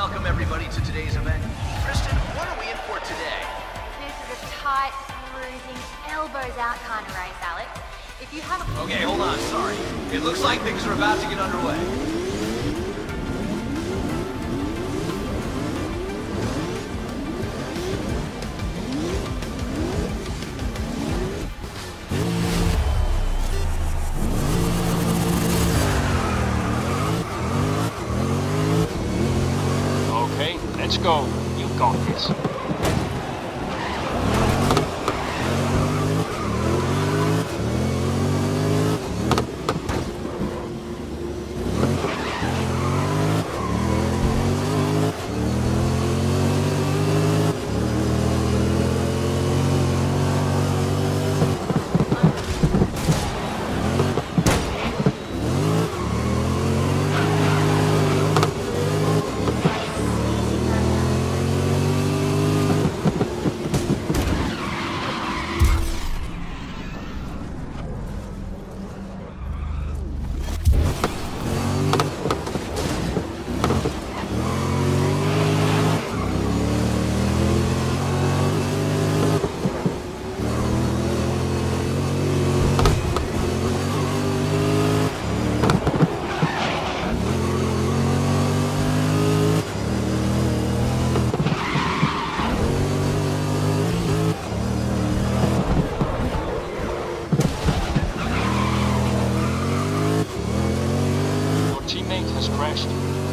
welcome everybody to today's event. Kristen, what are we in for today? This is a tight, bruising, elbows out kind of race, Alex. If you have a... Okay, hold on, sorry. It looks like things are about to get underway. Okay, let's go. You got this. Has crashed.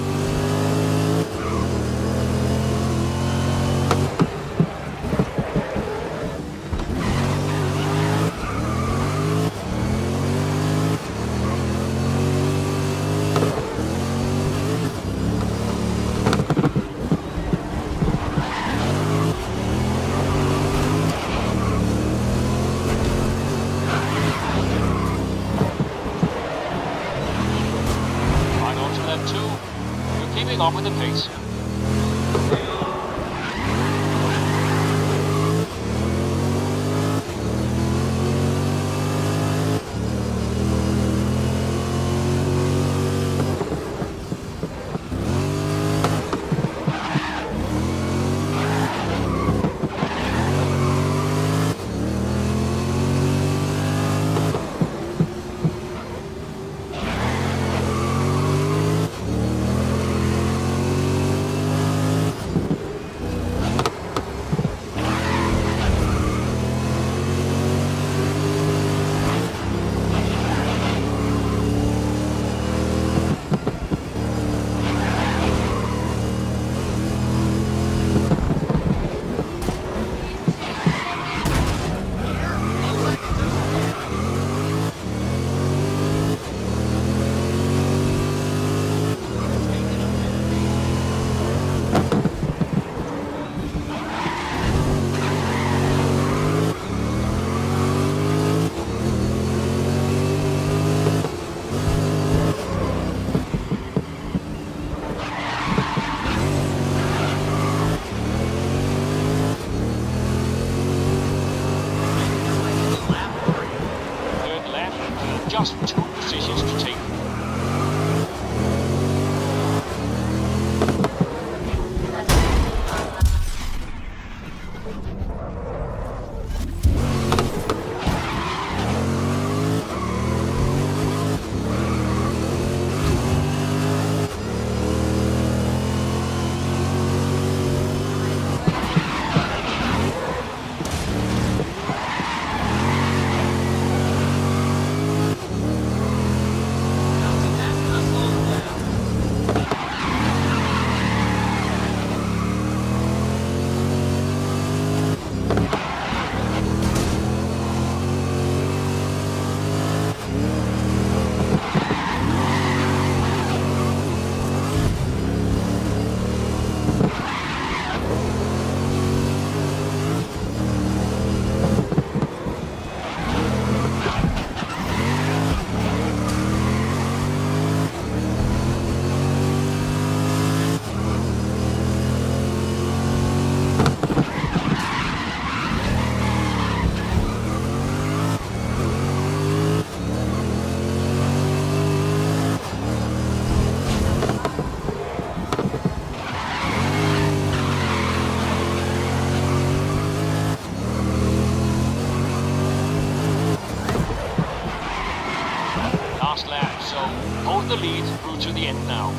Keeping up with the pace. Just 2 positions to take. last lap, so hold the lead through to the end now.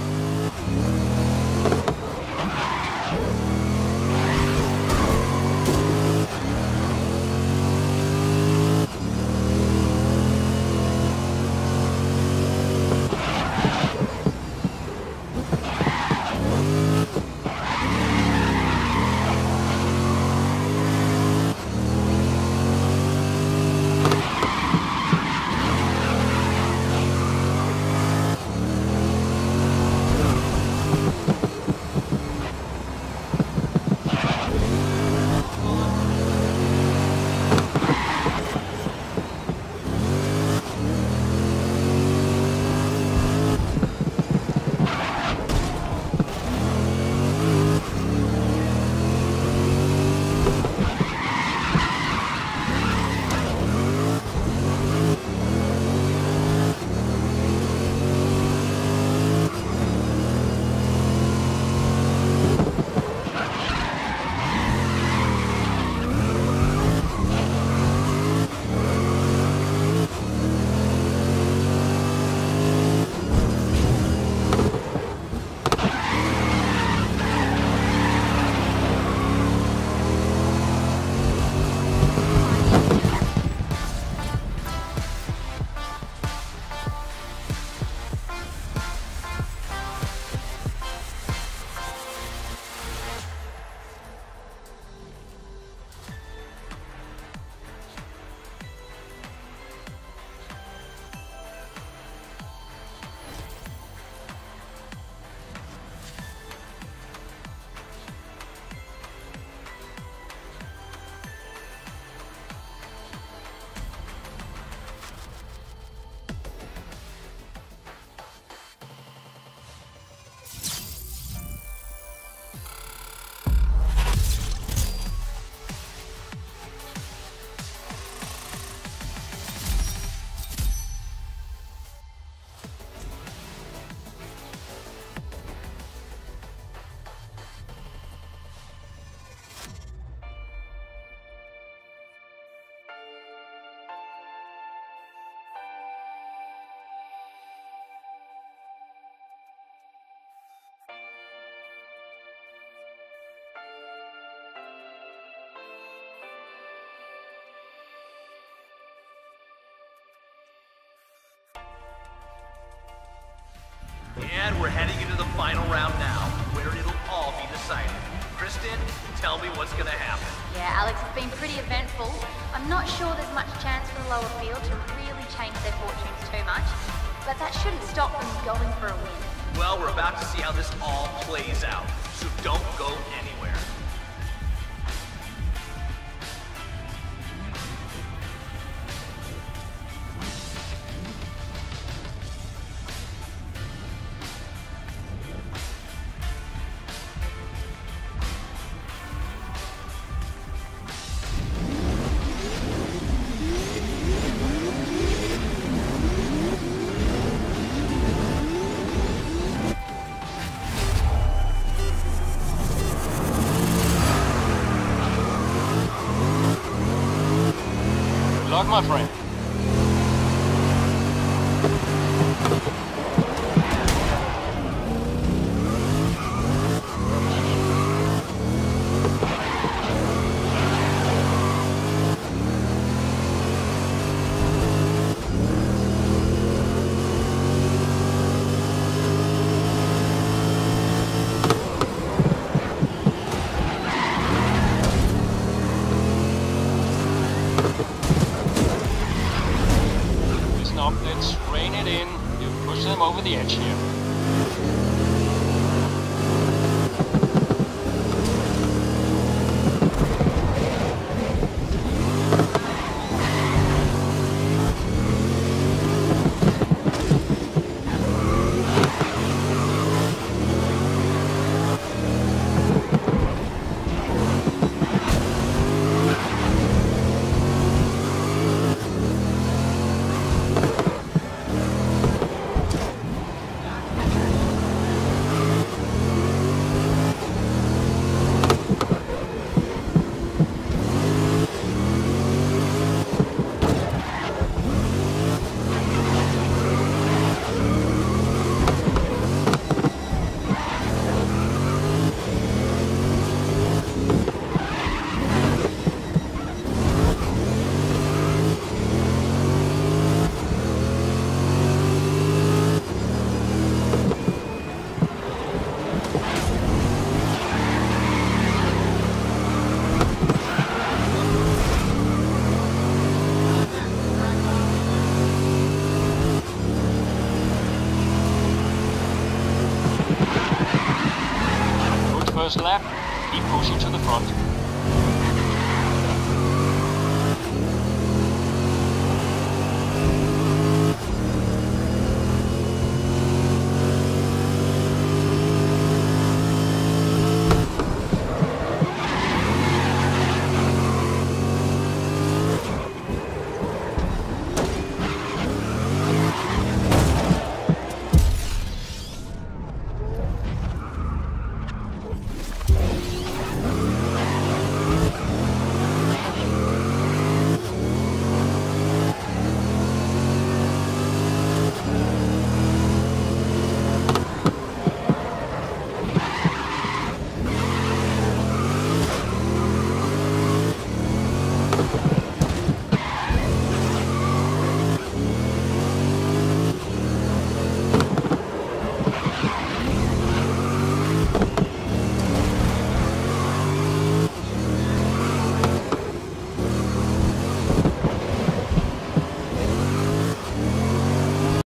And we're heading into the final round now, where it'll all be decided. Kristen, tell me what's gonna happen. Yeah, Alex, it's been pretty eventful. I'm not sure there's much chance for the lower field to really change their fortunes too much, but that shouldn't stop them going for a win. Well, we're about to see how this all plays out, so don't go anywhere. Good luck, my friend. Let's rein it in. You push them over the edge here. first lap, keep pushing to the front.